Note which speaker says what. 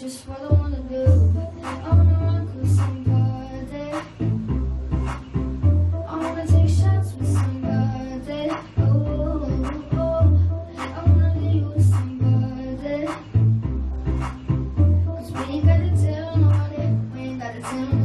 Speaker 1: just what I wanna do. I wanna rock with somebody. I wanna take shots with somebody. Oh, I wanna leave with somebody. 'Cause we ain't gotta tell nobody, we ain't gotta tell nobody.